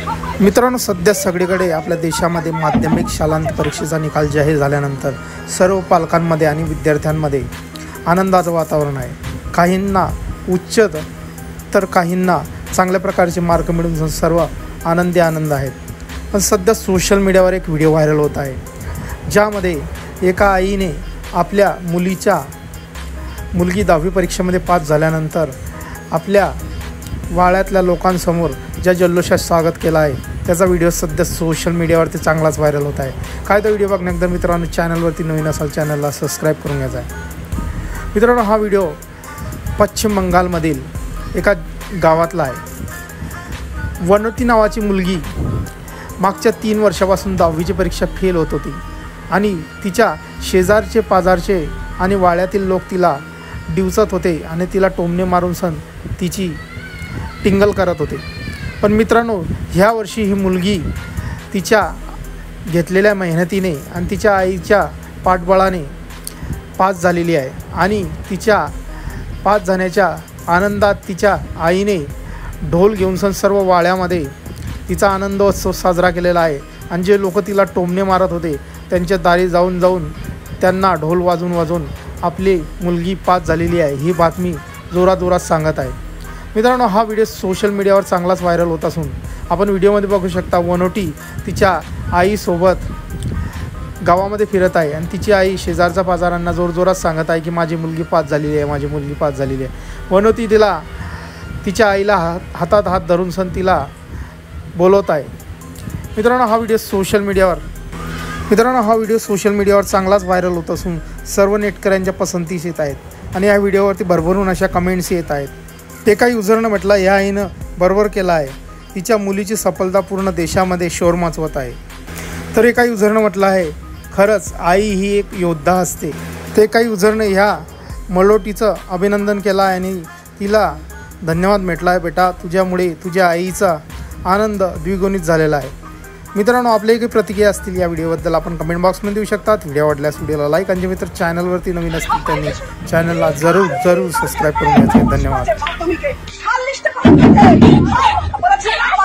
मित्रांनो, सध्या सगळीकडे आपल्या देशामध्ये माध्यमिक शालांत परीक्षेचा निकाल जाहीर झाल्यानंतर सर्व पालकांमध्ये आणि विद्यार्थ्यांमध्ये आनंदाचं वातावरण आहे। काहींना उच्च तर काहींना चांगल्या प्रकारचे मार्क मिळून सर्व आनंदी आहेत। पण सध्या सोशल मीडियावर एक व्हिडिओ व्हायरल होत आहे, ज्यामध्ये एका आईने आपल्या मुलगी 10वी परीक्षेमध्ये पास झाल्यानंतर आपल्या वाड्यातल्या लोकांसमोर ज्या जल्लोषात स्वागत केलं आहे त्याचा व्हिडिओ सध्या सोशल मीडियावरती चांगलाच व्हायरल होत आहे। काय तो व्हिडिओ बघण्यानंतर मित्रांनो, चॅनलवरती नवीन असाल चॅनलला सबस्क्राईब करून घ्यायचा आहे। मित्रांनो, हा व्हिडिओ पश्चिम बंगालमधील एका गावातला आहे। वनोती नावाची मुलगी मागच्या 3 वर्षापासून 10वीची परीक्षा फेल होत होती आणि तिच्या शेजारचे पाजारचे आणि वाड्यातील लोक तिला डिवचत होते आणि तिला टोमणे मारून तिची टिंगल करत होते। पण मित्रांनो, ह्या वर्षी ही मुलगी तिच्या घेतलेल्या मेहनतीने आणि तिच्या आईच्या पाठबळाने पास झालेली आहे आणि तिच्या पास जाण्याच्या आनंदात तिच्या आईने ढोल घेऊन सर्व वाड्यामध्ये तिचा आनंदोत्सव साजरा केलेला आहे आणि जे लोक तिला टोमणे मारत होते त्यांच्या दारी जाऊन त्यांना ढोल वाजवून आपली मुलगी पास झालेली आहे ही बातमी जोरात सांगत आहे। मित्रांनो, हा व्हिडिओ सोशल मीडियावर चांगलाच व्हायरल होत असून आपण व्हिडिओमध्ये बघू शकता वनोटी तिच्या आईसोबत गावामध्ये फिरत आहे आणि तिची आई शेजारच्या पाजारांना जोरात सांगत आहे की माझी मुलगी पास झालेली आहे। वनोती तिच्या आईला हातात हात धरून तिला बोलवत आहे। मित्रांनो, हा व्हिडिओ सोशल मीडियावर चांगलाच व्हायरल होत असून सर्व नेटकऱ्यांच्या पसंतीस येत आहेत आणि या व्हिडिओवरती भरभरून अशा कमेंट्स येत आहेत। ते काही युजरनं म्हटलं, या आईनं बरोबर केलं आहे, तिच्या मुलीची सफलता पूर्ण देशामध्ये शोर मचवत आहे। तर एका युजरनं म्हटलं आहे, खरंच आई ही एक योद्धा असते। ते काही युजरने ह्या मलोटीचं अभिनंदन केलं आहे आणि तिला धन्यवाद म्हटला आहे, बेटा तुझ्यामुळे तुझ्या आईचा आनंद द्विगुणित झालेला आहे। मित्रांनो, आपले काही प्रतिक्रिया असतील या व्हिडिओबद्दल आपण कमेंट बॉक्समध्ये देऊ शकता। व्हिडिओ आवडल्यास व्हिडिओला लाईक आणि जे मित्र चॅनलवरती नवीन असतील त्यांनी चॅनलला जरूर सबस्क्राईब करून घ्यायचे। धन्यवाद।